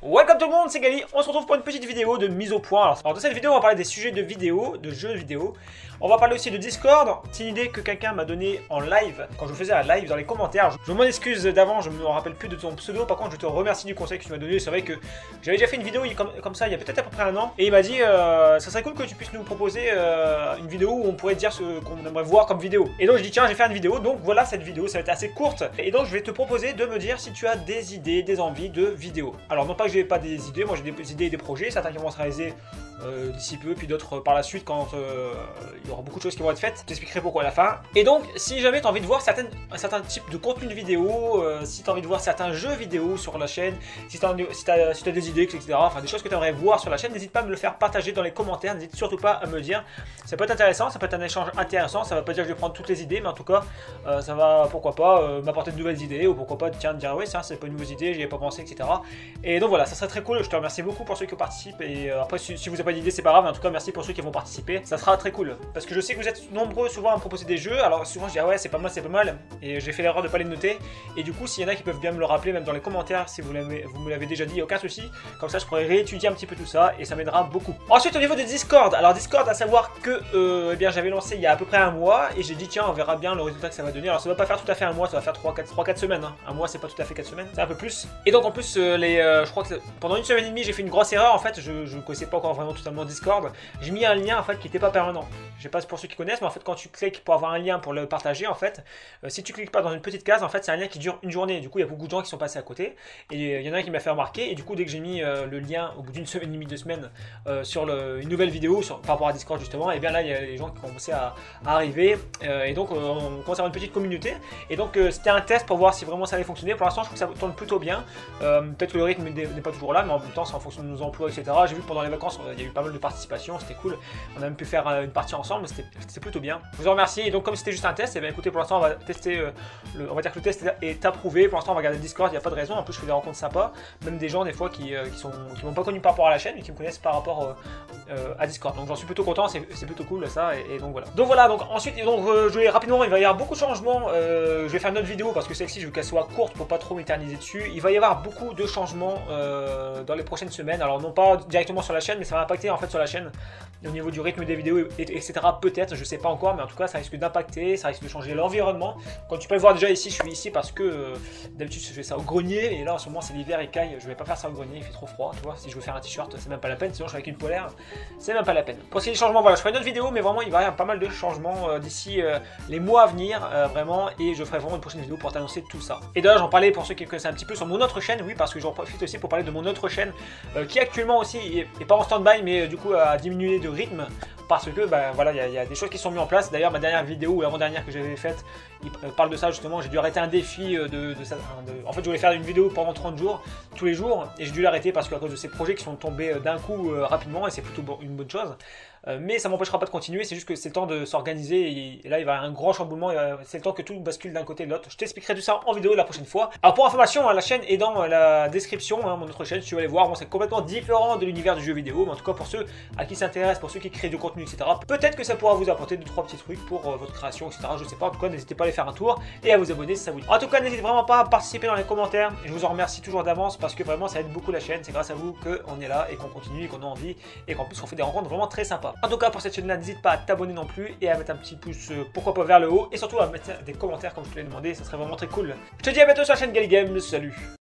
Welcome tout le monde, c'est Gali. On se retrouve pour une petite vidéo de mise au point. Alors dans cette vidéo, on va parler des sujets de vidéos, de jeux vidéo. On va parler aussi de Discord. C'est une idée que quelqu'un m'a donnée en live, quand je faisais un live dans les commentaires. Je m'en excuse d'avant, je me rappelle plus de ton pseudo. Par contre, je te remercie du conseil que tu m'as donné. C'est vrai que j'avais déjà fait une vidéo comme ça il y a peut-être à peu près un an. Et il m'a dit, ça serait cool que tu puisses nous proposer une vidéo où on pourrait dire ce qu'on aimerait voir comme vidéo. Et donc je dis, tiens, je vais faire une vidéo. Donc voilà cette vidéo, ça va être assez courte. Et donc je vais te proposer de me dire si tu as des idées, des envies de vidéos. Alors non pas que j'ai pas des idées, moi j'ai des idées et des projets, certains qui vont se réaliser d'ici peu, puis d'autres par la suite quand il y aura beaucoup de choses qui vont être faites. Je t'expliquerai pourquoi à la fin. Et donc si jamais tu as envie de voir certains types de contenu de vidéo, si tu as envie de voir certains jeux vidéo sur la chaîne, si tu as des idées, etc., enfin des choses que tu aimerais voir sur la chaîne, n'hésite pas à me le faire partager dans les commentaires, n'hésite surtout pas à me le dire. Ça peut être intéressant, ça peut être un échange intéressant, ça va pas dire que je vais prendre toutes les idées, mais en tout cas ça va pourquoi pas m'apporter de nouvelles idées, ou pourquoi pas tiens, dire oui ça c'est pas une nouvelle idée, j'y ai pas pensé, etc. Et donc voilà, ça serait très cool. Je te remercie beaucoup pour ceux qui participent, et après si vous n'avez pas d'idée c'est pas grave, mais en tout cas merci pour ceux qui vont participer, ça sera très cool parce que je sais que vous êtes nombreux souvent à me proposer des jeux. Alors souvent je dis ah ouais c'est pas mal, et j'ai fait l'erreur de pas les noter, et du coup s'il y en a qui peuvent bien me le rappeler même dans les commentaires si vous me l'avez déjà dit, aucun souci, comme ça je pourrais réétudier un petit peu tout ça et ça m'aidera beaucoup. Ensuite au niveau de Discord, alors Discord à savoir que eh bien j'avais lancé il y a à peu près un mois et j'ai dit tiens on verra bien le résultat que ça va donner. Alors ça va pas faire tout à fait un mois, ça va faire 3-4 semaines, hein. Un mois c'est pas tout à fait 4 semaines, c'est un peu plus. Et donc en plus je crois que pendant une semaine et demie j'ai fait une grosse erreur en fait, je ne connaissais pas encore vraiment totalement Discord. J'ai mis un lien en fait qui n'était pas permanent. Je sais pas pour ceux qui connaissent, mais en fait quand tu cliques pour avoir un lien pour le partager en fait, si tu cliques pas dans une petite case en fait c'est un lien qui dure une journée. Du coup il y a beaucoup de gens qui sont passés à côté et il y en a un qui m'a fait remarquer, et du coup dès que j'ai mis le lien au bout d'une semaine et demie, 2 semaines sur une nouvelle vidéo par rapport à Discord justement, et bien là il y a les gens qui ont commencé à arriver, et donc on commence à avoir une petite communauté, et donc c'était un test pour voir si vraiment ça allait fonctionner. Pour l'instant je trouve que ça tourne plutôt bien, peut-être que le rythme n'est pas toujours là, mais en même temps c'est en fonction de nos emplois, etc. J'ai vu que pendant les vacances il y a eu pas mal de participation, c'était cool, on a même pu faire une partie ensemble, c'était plutôt bien. Je vous en remercie. Et donc comme c'était juste un test, et bien écoutez, pour l'instant on va tester, on va dire que le test est approuvé. Pour l'instant on va regarder Discord, il n'y a pas de raison. En plus je fais des rencontres sympas, même des gens des fois qui m'ont pas connu par rapport à la chaîne, mais qui me connaissent par rapport à Discord. Donc j'en suis plutôt content, c'est plutôt cool ça, et donc voilà. Donc ensuite, je vais rapidement, il va y avoir beaucoup de changements. Je vais faire une autre vidéo parce que celle-ci je veux qu'elle soit courte pour pas trop m'éterniser dessus. Il va y avoir beaucoup de changements dans les prochaines semaines. Alors non pas directement sur la chaîne, mais ça va impacter en fait sur la chaîne au niveau du rythme des vidéos, etc. Peut-être, je sais pas encore, mais en tout cas ça risque d'impacter, ça risque de changer l'environnement. Comme tu peux le voir déjà ici, je suis ici parce que d'habitude je fais ça au grenier, et là en ce moment c'est l'hiver et caille, je vais pas faire ça au grenier, il fait trop froid, tu vois. Si je veux faire un t-shirt c'est même pas la peine, sinon je suis avec une polaire, c'est même pas la peine. Pour ce qui est des changements, voilà, je ferai une autre vidéo, mais vraiment il va y avoir pas mal de changements d'ici les mois à venir, vraiment, et je ferai vraiment une prochaine vidéo pour t'annoncer tout ça. Et d'ailleurs j'en parlais pour ceux qui connaissent un petit peu sur mon autre chaîne, oui, parce que j'en profite aussi pour parler de mon autre chaîne qui actuellement aussi est pas en stand-by, mais du coup a diminué de rythme, parce que voilà, il y a des choses qui sont mises en place. D'ailleurs ma dernière vidéo ou l'avant-dernière que j'avais faite, il parle de ça justement. J'ai dû arrêter un défi en fait je voulais faire une vidéo pendant 30 jours tous les jours, et j'ai dû l'arrêter parce qu'à cause de ces projets qui sont tombés d'un coup rapidement, et c'est plutôt une bonne chose. Mais ça m'empêchera pas de continuer, c'est juste que c'est le temps de s'organiser, et là il va y avoir un grand chamboulement, c'est le temps que tout bascule d'un côté de l'autre. Je t'expliquerai tout ça en vidéo la prochaine fois. Alors pour information, la chaîne est dans la description, mon autre chaîne, si tu veux aller voir. Bon, c'est complètement différent de l'univers du jeu vidéo, mais en tout cas pour ceux à qui s'intéressent, pour ceux qui créent du contenu, etc., peut-être que ça pourra vous apporter 2-3 petits trucs pour votre création, etc. Je sais pas, en tout cas n'hésitez pas à aller faire un tour et à vous abonner si ça vous dit. En tout cas n'hésitez vraiment pas à participer dans les commentaires, je vous en remercie toujours d'avance parce que vraiment ça aide beaucoup la chaîne. C'est grâce à vous qu'on est là et qu'on continue et qu'on a envie, et qu'en plus on fait des rencontres vraiment très sympas. En tout cas pour cette chaîne là, n'hésite pas à t'abonner non plus, et à mettre un petit pouce pourquoi pas vers le haut, et surtout à mettre des commentaires comme je te l'ai demandé, ça serait vraiment très cool. Je te dis à bientôt sur la chaîne Gali Games, salut.